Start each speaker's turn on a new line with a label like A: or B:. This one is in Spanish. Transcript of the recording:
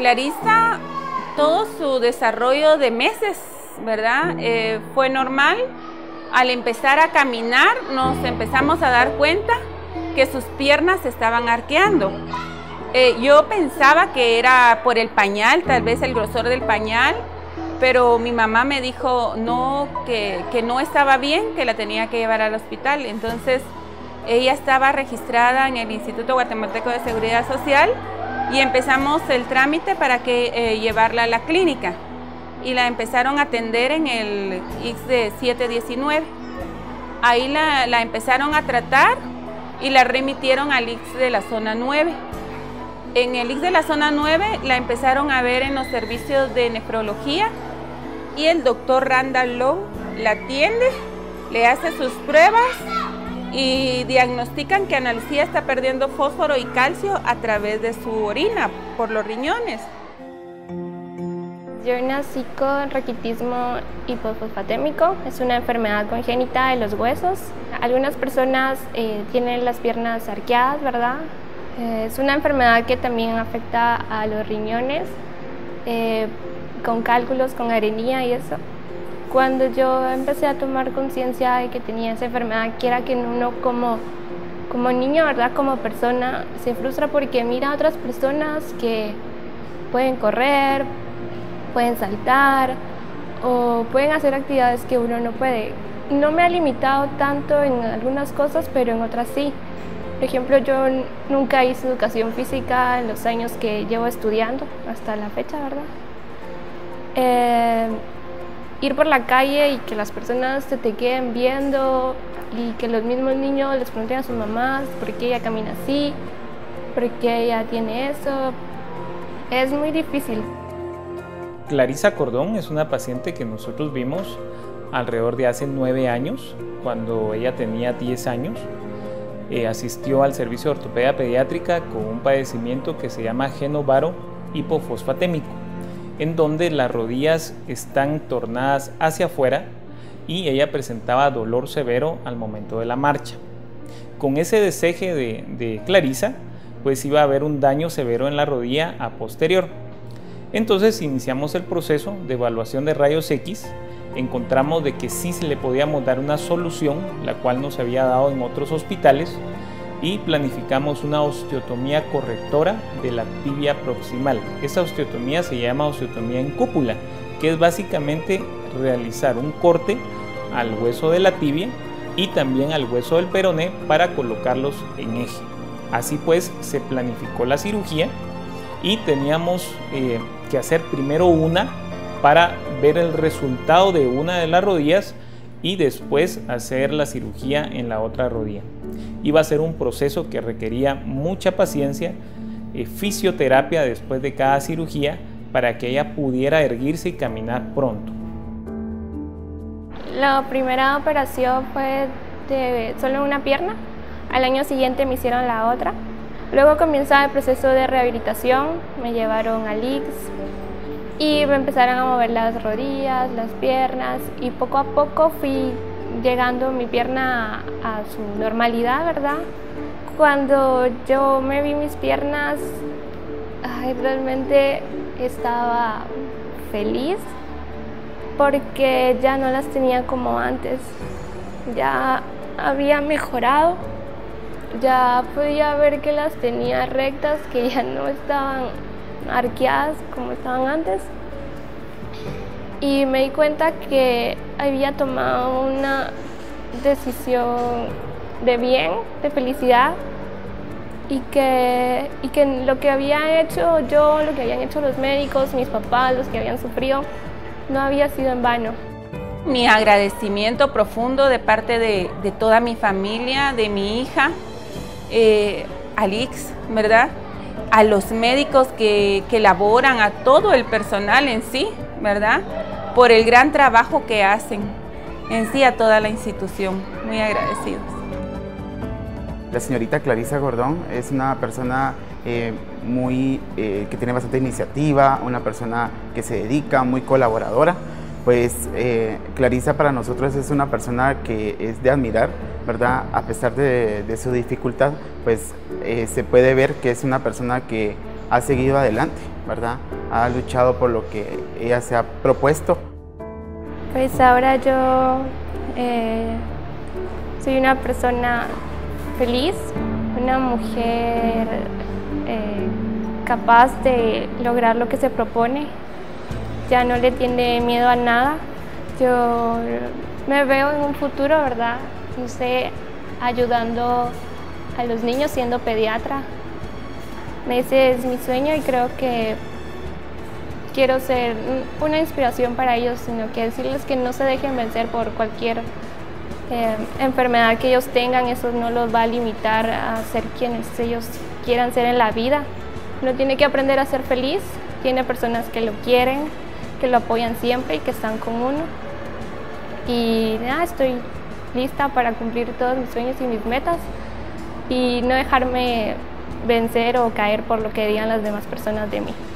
A: Clarisa, todo su desarrollo de meses, ¿verdad? Fue normal. Al empezar a caminar, nos empezamos a dar cuenta que sus piernas se estaban arqueando. Yo pensaba que era por el pañal, tal vez el grosor del pañal, pero mi mamá me dijo no, que no estaba bien, que la tenía que llevar al hospital. Entonces, ella estaba registrada en el Instituto Guatemalteco de Seguridad Social y empezamos el trámite para que llevarla a la clínica. Y la empezaron a atender en el IX de 719. Ahí la empezaron a tratar y la remitieron al IX de la zona 9. En el IX de la zona 9 la empezaron a ver en los servicios de nefrología y el doctor Randall Long la atiende, le hace sus pruebas y diagnostican que Ana Lucía está perdiendo fósforo y calcio a través de su orina por los riñones.
B: Yo nací con raquitismo hipofosfatémico, es una enfermedad congénita de los huesos. Algunas personas tienen las piernas arqueadas, ¿verdad? Es una enfermedad que también afecta a los riñones, con cálculos, con arenía y eso. Cuando yo empecé a tomar conciencia de que tenía esa enfermedad, quiera que uno como niño, ¿verdad? Como persona, se frustra porque mira a otras personas que pueden correr, pueden saltar o pueden hacer actividades que uno no puede. No me ha limitado tanto en algunas cosas, pero en otras sí. Por ejemplo, yo nunca hice educación física en los años que llevo estudiando, hasta la fecha, ¿verdad? Ir por la calle y que las personas se te queden viendo y que los mismos niños les pregunten a sus mamás por qué ella camina así, por qué ella tiene eso, es muy difícil.
C: Clarisa Cordón es una paciente que nosotros vimos alrededor de hace 9 años, cuando ella tenía 10 años. Asistió al servicio de ortopedia pediátrica con un padecimiento que se llama genovaro hipofosfatémico, en donde las rodillas están tornadas hacia afuera y ella presentaba dolor severo al momento de la marcha. Con ese deseje de Clarisa, pues iba a haber un daño severo en la rodilla a posterior. Entonces iniciamos el proceso de evaluación de rayos X, encontramos de que sí se le podíamos dar una solución, la cual no se había dado en otros hospitales, y planificamos una osteotomía correctora de la tibia proximal. Esa osteotomía se llama osteotomía en cúpula, que es básicamente realizar un corte al hueso de la tibia y también al hueso del peroné para colocarlos en eje. Así pues se planificó la cirugía y teníamos que hacer primero una para ver el resultado de una de las rodillas y después hacer la cirugía en la otra rodilla. Iba a ser un proceso que requería mucha paciencia, fisioterapia después de cada cirugía para que ella pudiera erguirse y caminar pronto.
B: La primera operación fue de solo una pierna, al año siguiente me hicieron la otra. Luego comenzaba el proceso de rehabilitación, me llevaron al IX y me empezaron a mover las rodillas, las piernas y poco a poco fui llegando mi pierna a su normalidad, ¿verdad? Cuando yo me vi mis piernas, realmente estaba feliz porque ya no las tenía como antes, ya había mejorado. Ya podía ver que las tenía rectas, que ya no estaban arqueadas como estaban antes. Y me di cuenta que había tomado una decisión de bien, de felicidad. Y que lo que había hecho yo, lo que habían hecho los médicos, mis papás, los que habían sufrido, no había sido en vano.
A: Mi agradecimiento profundo de parte de toda mi familia, de mi hija, al IX, ¿verdad? A los médicos que laboran, a todo el personal en sí, ¿verdad? Por el gran trabajo que hacen, en sí a toda la institución. Muy agradecidos.
D: La señorita Clarisa Cordón es una persona que tiene bastante iniciativa, una persona que se dedica, muy colaboradora. Pues Clarisa para nosotros es una persona que es de admirar, ¿verdad? A pesar de su dificultad, pues se puede ver que es una persona que ha seguido adelante. ¿verdad? Ha luchado por lo que ella se ha propuesto.
B: Pues ahora yo soy una persona feliz, una mujer capaz de lograr lo que se propone. Ya no le tiene miedo a nada. Yo me veo en un futuro, ¿verdad? No sé, ayudando a los niños siendo pediatra. Ese es mi sueño y creo que quiero ser una inspiración para ellos, sino que decirles que no se dejen vencer por cualquier enfermedad que ellos tengan. Eso no los va a limitar a ser quienes ellos quieran ser en la vida. Uno tiene que aprender a ser feliz, tiene personas que lo quieren, que lo apoyan siempre y que están con uno. Y nada, estoy lista para cumplir todos mis sueños y mis metas y no dejarme vencer o caer por lo que digan las demás personas de mí.